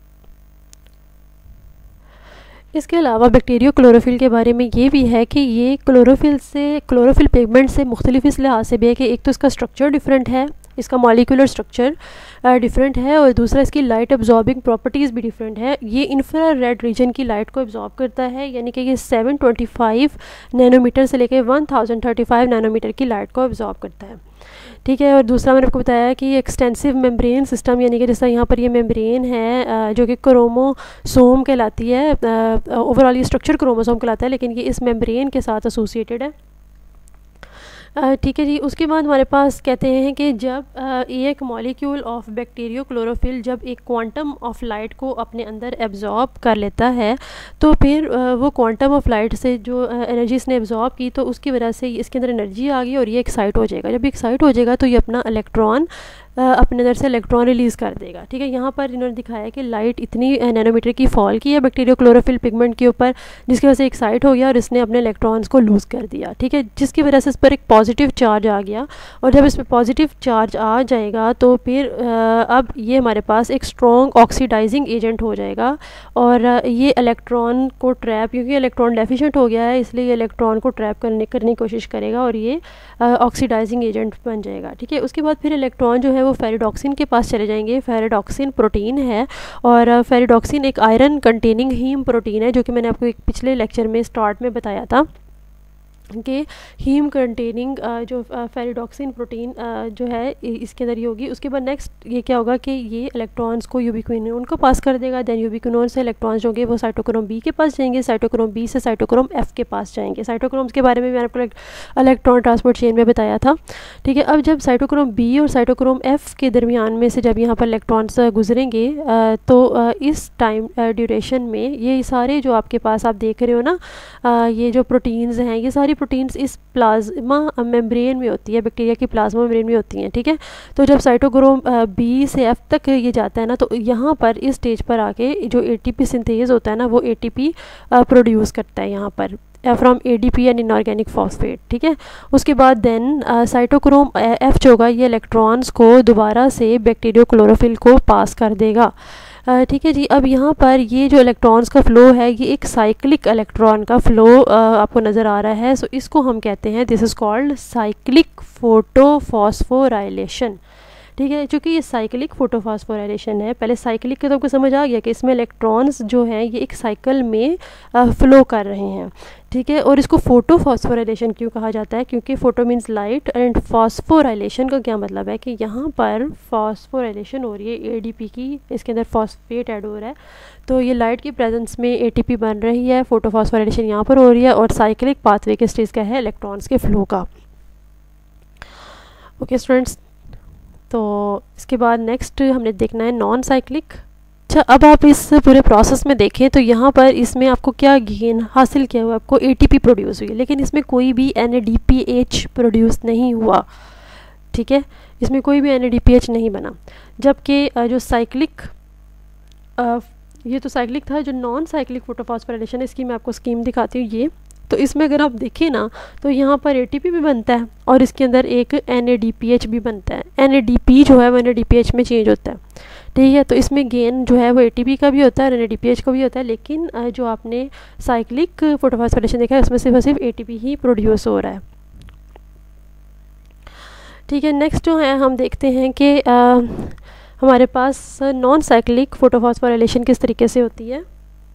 Speaker 1: इसके अलावा बैक्टीरियो क्लोरोफिल के बारे में ये भी है कि ये क्लोरोफिल से क्लोरोफिल पिगमेंट से मुख्तलिफ इस लिहाज से भी है कि एक तो इसका स्ट्रक्चर डिफरेंट है, इसका मॉलिक्यूलर स्ट्रक्चर डिफरेंट है, और दूसरा इसकी लाइट एब्जॉर्बिंग प्रॉपर्टीज़ भी डिफरेंट है। ये इंफ्रारेड रीजन की लाइट को एब्जॉर्ब करता है, यानी कि ये सेवन ट्वेंटी फाइव नैनोमीटर से लेकर one thousand thirty five nanometre की लाइट को एब्जॉर्ब करता है। ठीक है, और दूसरा मैंने आपको बताया कि ये एक्सटेंसिव मेम्ब्रेन सिस्टम, यानी कि जैसा यहाँ पर ये मेम्ब्रेन है जो कि क्रोमोसोम कहलाती है, ओवरऑल ये स्ट्रक्चर क्रोमोसोम कहलाता है, लेकिन ये इस मेम्ब्रेन के साथ एसोसिएटेड है। ठीक है जी। उसके बाद हमारे पास कहते हैं कि जब आ, एक मॉलिक्यूल ऑफ बैक्टीरियो क्लोरोफिल जब एक क्वांटम ऑफ लाइट को अपने अंदर एब्जॉर्ब कर लेता है तो फिर आ, वो क्वांटम ऑफ लाइट से जो एनर्जी इसने एब्जॉर्ब की तो उसकी वजह से इसके अंदर एनर्जी आ गई और ये एक्साइट हो जाएगा। जब एक्साइट हो जाएगा तो ये अपना इलेक्ट्रॉन अपने अंदर से इलेक्ट्रॉन रिलीज़ कर देगा। ठीक है, यहाँ पर इन्होंने दिखाया कि लाइट इतनी नैनोमीटर की फॉल की है बैक्टीरियो क्लोरोफिल पिगमेंट के ऊपर जिसकी वजह से एक्साइट हो गया और इसने अपने इलेक्ट्रॉन्स को लूज़ कर दिया। ठीक है, जिसकी वजह से इस पर एक पॉजिटिव चार्ज आ गया और जब इस पर पॉजिटिव चार्ज आ जाएगा तो फिर अब ये हमारे पास एक स्ट्रॉन्ग ऑक्सीडाइजिंग एजेंट हो जाएगा और ये इलेक्ट्रॉन को ट्रैप, क्योंकि इलेक्ट्रॉन डेफिशिएंट हो गया है इसलिए ये इलेक्ट्रॉन को ट्रैप करने करने की कोशिश करेगा और ये ऑक्सीडाइजिंग एजेंट बन जाएगा। ठीक है, उसके बाद फिर इलेक्ट्रॉन जो है वो फेरिडॉक्सिन के पास चले जाएंगे। फेरिडॉक्सिन प्रोटीन है और फेरिडॉक्सिन एक आयरन कंटेनिंग हीम प्रोटीन है जो कि मैंने आपको एक पिछले लेक्चर में स्टार्ट में बताया था कि हीम कंटेनिंग जो फेरिडॉक्सिन प्रोटीन जो है इसके अंदर ही होगी। उसके बाद नेक्स्ट ये क्या होगा कि ये इलेक्ट्रॉन्स को यूबिक्विनोन को पास कर देगा। देन यूबिक्विनोन से इलेक्ट्रॉन्स जो होंगे वो साइटोक्रोम बी के पास जाएंगे, साइटोक्रोम बी से साइटोक्रोम एफ के पास जाएंगे। साइटोक्रोम्स के बारे में मैंने आपको इलेक्ट्रॉन ट्रांसपोर्ट चेन में बताया था। ठीक है, अब जब साइटोक्रोम बी और साइटोक्रोम एफ के दरमियान में से जब यहाँ पर इलेक्ट्रॉन्स गुजरेंगे तो इस टाइम ड्यूरेशन में ये सारे जो आपके पास आप देख रहे हो ना ये जो प्रोटीन्स हैं ये सारी प्रोटीन्स इस प्लाज्मा मेम्ब्रेन में होती है, बैक्टीरिया की प्लाज्मा मेम्ब्रेन में होती हैं। ठीक है, तो जब साइटोक्रोम बी से एफ तक ये जाता है ना तो यहाँ पर इस स्टेज पर आके जो एटीपी सिंथेज होता है ना वो एटीपी प्रोड्यूस करता है यहाँ पर from ADP and inorganic phosphate. ठीक है, उसके बाद देन साइटोक्रोम एफ जो होगा ये इलेक्ट्रॉन्स को दोबारा से बैक्टीरियो क्लोरोफिल को पास कर देगा। ठीक है जी। अब यहाँ पर ये जो इलेक्ट्रॉन्स का फ़्लो है ये एक साइक्लिक इलेक्ट्रॉन का फ़्लो आपको नज़र आ रहा है। सो so, इसको हम कहते हैं this is called cyclic photophosphorylation. ठीक है, चूँकि ये साइक्लिक फोटोफॉस्फोराइलेशन है, पहले साइक्लिक का तो आपको समझ आ गया कि इसमें इलेक्ट्रॉन्स जो हैं ये एक साइकिल में फ़्लो कर रहे हैं। ठीक है, और इसको फोटोफॉस्फोराइलेशन क्यों कहा जाता है? क्योंकि photo means light and phosphorylation का क्या मतलब है कि यहाँ पर फॉस्फोराइलेशन हो रही है एडीपी की, इसके अंदर फॉस्फेट ऐड हो रहा है तो ये लाइट की प्रेजेंस में एटीपी बन रही है, फोटोफॉस्फोराइलेशन यहाँ पर हो रही है और साइक्लिक पाथवे के स्टेज का है इलेक्ट्रॉन्स के फ़्लो का। ओके स्टूडेंट्स, तो इसके बाद नेक्स्ट हमने देखना है नॉन साइक्लिक। अच्छा, अब आप इस पूरे प्रोसेस में देखें तो यहाँ पर इसमें आपको क्या गेन हासिल किया हुआ, आपको एटीपी प्रोड्यूस हुई है लेकिन इसमें कोई भी एनएडीपीएच प्रोड्यूस नहीं हुआ। ठीक है, इसमें कोई भी एनएडीपीएच नहीं बना। जबकि जो साइक्लिक ये तो साइक्लिक था, जो नॉन साइक्लिक फोटोफॉस्फोराइलेशन इसकी मैं आपको स्कीम दिखाती हूँ। ये तो इसमें अगर आप देखें ना तो यहाँ पर एटीपी भी बनता है और इसके अंदर एक एनएडीपीएच भी बनता है। एनएडीपी जो है वो एनएडीपीएच में चेंज होता है। ठीक है, तो इसमें गेन जो है वो एटीपी का भी होता है और एनएडीपीएच का भी होता है, लेकिन जो आपने साइक्लिक फोटोफॉस्फोराइलेशन देखा है उसमें सिर्फ सिर्फ एटीपी ही प्रोड्यूस हो रहा है। ठीक है, नेक्स्ट जो है हम देखते हैं कि हमारे पास नॉन साइक्लिक फोटोफॉस्फोराइलेशन किस तरीके से होती है।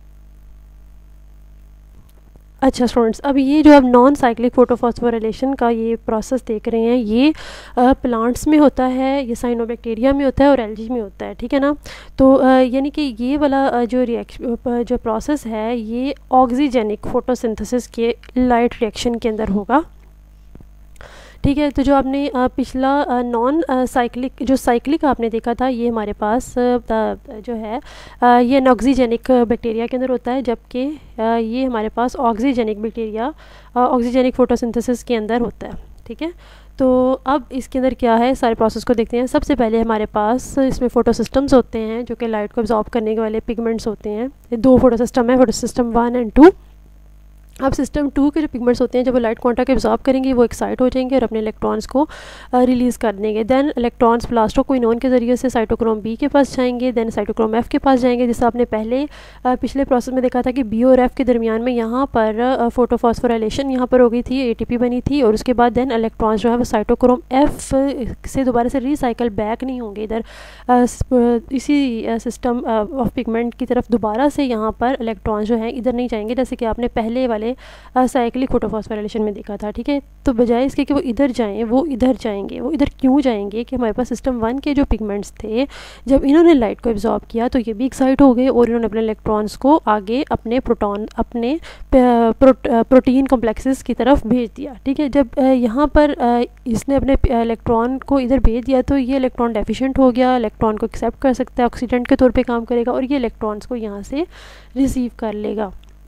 Speaker 1: अच्छा स्टूडेंट्स, अब ये जो आप नॉन साइक्लिक फोटोफॉस्फोराइलेशन का ये प्रोसेस देख रहे हैं ये प्लांट्स में होता है, ये साइनोबैक्टीरिया में होता है और एल्गी में होता है। ठीक है ना, तो यानी कि ये वाला जो रिएक्शन जो प्रोसेस है ये ऑक्सीजेनिक फोटोसिंथेसिस के लाइट रिएक्शन के अंदर होगा। ठीक है, तो जो आपने पिछला नॉन साइक्लिक जो साइक्लिक आपने देखा था ये हमारे पास जो है ये नॉक्सीजेनिक बैक्टीरिया के अंदर होता है, जबकि ये हमारे पास ऑक्सीजेनिक बैक्टीरिया ऑक्सीजेनिक फोटोसिंथेसिस के अंदर होता है। ठीक है, तो अब इसके अंदर क्या है सारे प्रोसेस को देखते हैं। सबसे पहले हमारे पास इसमें फोटो सिस्टम्स होते हैं जो कि लाइट को एब्जॉर्ब करने के वाले पिगमेंट्स होते हैं। दो फोटो सिस्टम है, photosystem one and two. अब सिस्टम टू के जो पिगमेंट्स होते हैं जब वो लाइट क्वांटा को एब्जॉर्ब करेंगे वो एक्साइट हो जाएंगे और अपने इलेक्ट्रॉन्स को रिलीज़ कर देंगे। देन इलेक्ट्रॉन्स प्लास्टोक्विनोन के ज़रिए से साइटोक्रोम बी के पास जाएंगे, देन साइटोक्रोम एफ के पास जाएंगे। जैसे आपने पहले आ, पिछले प्रोसेस में देखा था कि बी और एफ के दरमियान में यहाँ पर फोटोफॉस्फोराइलेशन यहाँ पर हो गई थी, एटीपी बनी थी और उसके बाद देन इलेक्ट्रॉन्स जो है वो साइटोक्रोम एफ से दोबारा से रिसाइकल बैक नहीं होंगे इधर इसी सिस्टम ऑफ पिगमेंट की तरफ, दोबारा से यहाँ पर इलेक्ट्रॉन्स जो हैं इधर नहीं जाएंगे। जैसे कि आपने पहले वाले वाले साइक्लिक फोटोफॉस्फोराइलेशन में देखा था, ठीक है। तो बजाय इसके कि वो इधर जाएं वो इधर जाएंगे। वो इधर क्यों जाएंगे कि हमारे पास सिस्टम वन के जो पिगमेंट्स थे, जब इन्होंने लाइट को एब्जॉर्ब किया तो ये भी एक्साइट हो गए और इन्होंने अपने इलेक्ट्रॉन्स को आगे अपने प्रोटॉन अपने प्रो, प्रोटीन कॉम्प्लेक्सेस की तरफ भेज दिया, ठीक है। जब यहाँ पर इसने अपने इलेक्ट्रॉन को इधर भेज दिया तो ये इलेक्ट्रॉन डेफिशिएंट हो गया, इलेक्ट्रॉन को एक्सेप्ट कर सकता है, ऑक्सीडेंट के तौर पे काम करेगा और ये इलेक्ट्रॉन्स को यहाँ से रिसीव कर लेगा,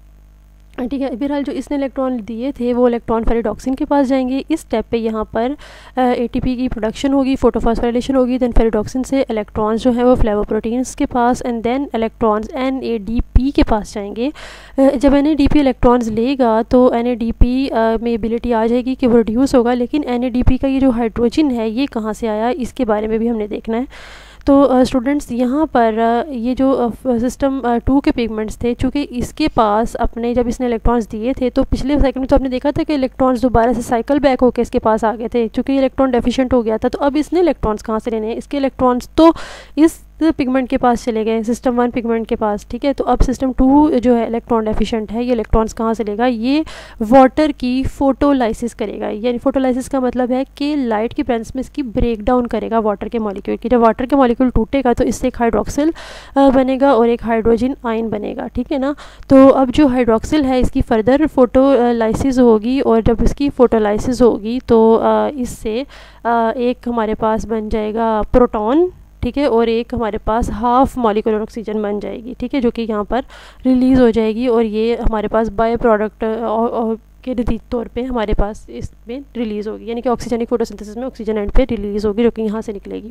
Speaker 1: ठीक है। बहरहाल जो इसने इलेक्ट्रॉन दिए थे वो इलेक्ट्रॉन फेरिडॉक्सिन के पास जाएंगे। इस स्टेप पे यहाँ पर एटीपी की प्रोडक्शन होगी, फोटोफॉस्फोराइलेशन होगी, देन फेरिडॉक्सिन से इलेक्ट्रॉन्स जो है वो फ्लेवोप्रोटीन्स के पास and then electrons N A D P के पास जाएंगे। जब N A D P electrons लेगा तो एन ए डी पी में एबिलिटी आ जाएगी कि वो रिड्यूस होगा, लेकिन एन ए डी पी का ये जो हाइड्रोजन है ये कहाँ से आया इसके बारे में भी हमने देखना है। तो स्टूडेंट्स uh, यहाँ पर uh, ये जो सिस्टम uh, टू के पिगमेंट्स थे, चूँकि इसके पास अपने जब इसने इलेक्ट्रॉन्स दिए थे तो पिछले साइकिल में तो आपने देखा था कि इलेक्ट्रॉन्स दोबारा से साइकिल बैक होकर इसके पास आ गए थे, चूँकि इलेक्ट्रॉन डेफिशिएंट हो गया था। तो अब इसने इलेक्ट्रॉन्स कहाँ से लेने हैं, इसके इलेक्ट्रॉन्स तो इस पिगमेंट के पास चले गए, सिस्टम वन पिगमेंट के पास, ठीक है। तो अब सिस्टम टू जो है इलेक्ट्रॉन डेफिशिएंट है, ये इलेक्ट्रॉन्स कहाँ से लेगा, ये वाटर की फोटोलाइसिस करेगा। यानी फोटोलाइसिस का मतलब है कि लाइट की प्रेजेंस में इसकी ब्रेक डाउन करेगा वाटर के मॉलिक्यूल की। जब वाटर के मॉलिक्यूल टूटेगा तो इससे एक हाइड्रोक्सिल बनेगा और एक हाइड्रोजन आयन बनेगा, ठीक है ना। तो अब जो हाइड्रोक्सिल है इसकी फर्दर फोटोलाइसिस होगी और जब इसकी फोटोलाइसिस होगी तो इससे एक हमारे पास बन जाएगा प्रोटॉन, ठीक है, और एक हमारे पास हाफ मॉलिक्यूलर ऑक्सीजन बन जाएगी, ठीक है, जो कि यहाँ पर रिलीज़ हो जाएगी और ये हमारे पास बाय प्रोडक्ट के नतीजे तौर पे हमारे पास इसमें रिलीज़ होगी। यानी कि ऑक्सीजनिक फोटोसिंथेसिस में ऑक्सीजन एंड पे रिलीज़ होगी जो कि यहाँ से निकलेगी,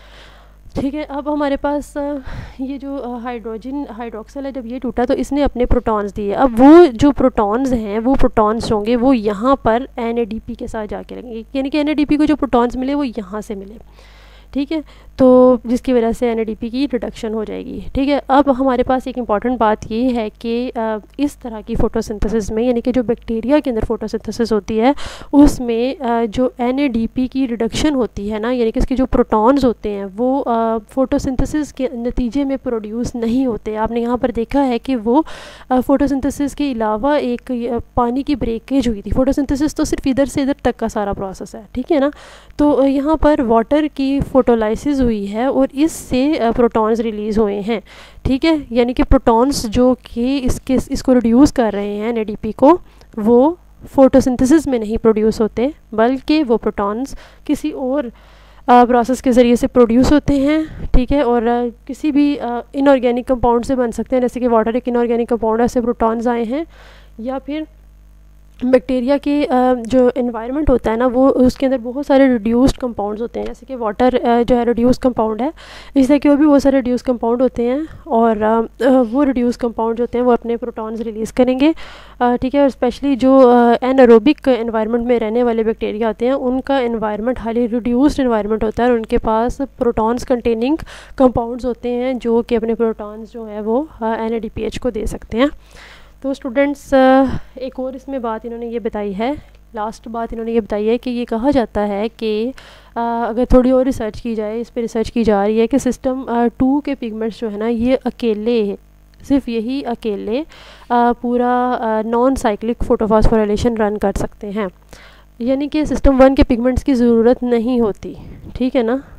Speaker 1: ठीक है। अब हमारे पास ये जो हाइड्रोजन हाइड्रोक्सिल है, जब ये टूटा तो इसने अपने प्रोटॉन्स दिए। अब वो जो प्रोटॉन्स हैं वो प्रोटॉन्स होंगे वो यहाँ पर एन ए डी पी के साथ जाके लगेंगे, यानी कि एन ए डी पी को जो प्रोटॉन्स मिले वो यहाँ से मिले, ठीक है। तो जिसकी वजह से एन ए डी पी की रिडक्शन हो जाएगी, ठीक है। अब हमारे पास एक इम्पॉर्टेंट बात ये है कि इस तरह की फ़ोटोसिंथेसिस में, यानी कि जो बैक्टीरिया के अंदर फ़ोटोसिंथेसिस होती है उसमें जो एन ए डी पी की रिडक्शन होती है ना, यानी कि इसके जो प्रोटॉन्स होते हैं वो फ़ोटोसिंथेसिस के नतीजे में प्रोड्यूस नहीं होते। आपने यहाँ पर देखा है कि वो फ़ोटोसिंथेसिस के अलावा एक पानी की ब्रेकेज हुई थी। फ़ोटोसिंथेसिस तो सिर्फ इधर से इधर तक का सारा प्रोसेस है, ठीक है ना। तो यहाँ पर वाटर की फ़ोटोलाइसिस हुई है और इससे प्रोटॉन्स रिलीज़ हुए हैं, ठीक है। यानी कि प्रोटॉन्स जो कि इसके इसको रिड्यूस कर रहे हैं एन ए डी पी को, वो फोटोसिंथेसिस में नहीं प्रोड्यूस होते बल्कि वो प्रोटॉन्स किसी और प्रोसेस के ज़रिए से प्रोड्यूस होते हैं, ठीक है। और आ, किसी भी इनऑर्गेनिक कंपाउंड से बन सकते हैं, जैसे कि वाटर एक इनऑर्गेनिक कंपाउंड है, ऐसे प्रोटॉन्स आए हैं, या फिर बैक्टीरिया के जो एनवायरनमेंट होता है ना वो उसके अंदर बहुत सारे रिड्यूस्ड कंपाउंड्स होते हैं, जैसे कि वाटर जो है रिड्यूस कंपाउंड है, इस तरह के और भी बहुत सारे रिड्यूस कंपाउंड होते हैं और वो रिड्यूस कंपाउंड होते हैं वो अपने प्रोटॉन्स रिलीज़ करेंगे, ठीक है। और स्पेशली जो एनारोबिक एनवायरनमेंट में रहने वाले बैक्टीरिया होते हैं उनका एनवायरनमेंट हाईली रिड्यूस्ड एनवायरनमेंट होता है और उनके पास प्रोटॉन्स कंटेनिंग कंपाउंड्स होते हैं जो कि अपने प्रोटॉन्स जो है वो N A D P H को दे सकते हैं। तो स्टूडेंट्स एक और इसमें बात इन्होंने ये बताई है, लास्ट बात इन्होंने ये बताई है कि ये कहा जाता है कि अगर थोड़ी और रिसर्च की जाए, इस पे रिसर्च की जा रही है कि सिस्टम टू के पिगमेंट्स जो है ना ये अकेले सिर्फ यही अकेले आ, पूरा नॉन साइक्लिक फोटोफॉस्फोराइलेशन रन कर सकते हैं, यानी कि सिस्टम वन के पिगमेंट्स की ज़रूरत नहीं होती, ठीक है ना।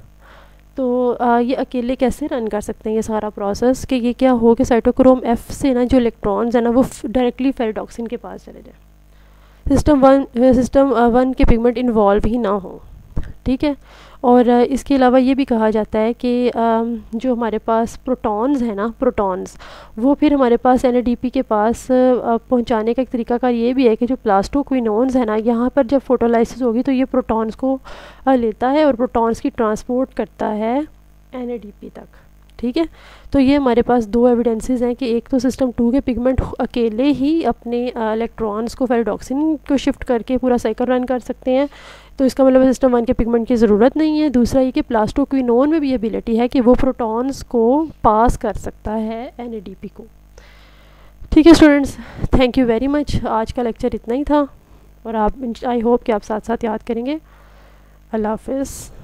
Speaker 1: तो आ, ये अकेले कैसे रन कर सकते हैं ये सारा प्रोसेस, कि ये क्या हो कि साइटोक्रोम एफ से ना जो इलेक्ट्रॉन्स है ना वो डायरेक्टली फेरिडॉक्सिन के पास चले जाए, सिस्टम वन सिस्टम वन के पिगमेंट इन्वॉल्व ही ना हो, ठीक है। और इसके अलावा ये भी कहा जाता है कि जो हमारे पास प्रोटॉन्स है ना प्रोटॉन्स वो फिर हमारे पास एन ए डी पी के पास पहुंचाने का एक तरीकाकार ये भी है कि जो प्लास्टोक्विनोन्स है ना यहाँ पर जब फोटोलाइसिस होगी तो ये प्रोटॉन्स को लेता है और प्रोटॉन्स की ट्रांसपोर्ट करता है एन ए डी पी तक, ठीक है। तो ये हमारे पास दो एविडेंसेस हैं कि एक तो सिस्टम टू के पिगमेंट अकेले ही अपने इलेक्ट्रॉन्स को फेरिडॉक्सिन को शिफ्ट करके पूरा साइकिल रन कर सकते हैं, तो इसका मतलब सिस्टम वन के पिगमेंट की ज़रूरत नहीं है। दूसरा ये कि प्लास्टोक्विनोन में भी एबिलिटी है कि वो प्रोटॉन्स को पास कर सकता है एन ए डी पी को, ठीक है students. Thank you very much, आज का लेक्चर इतना ही था और आप आई होप कि आप साथ साथ याद करेंगे। अल्लाह हाफ़िज़।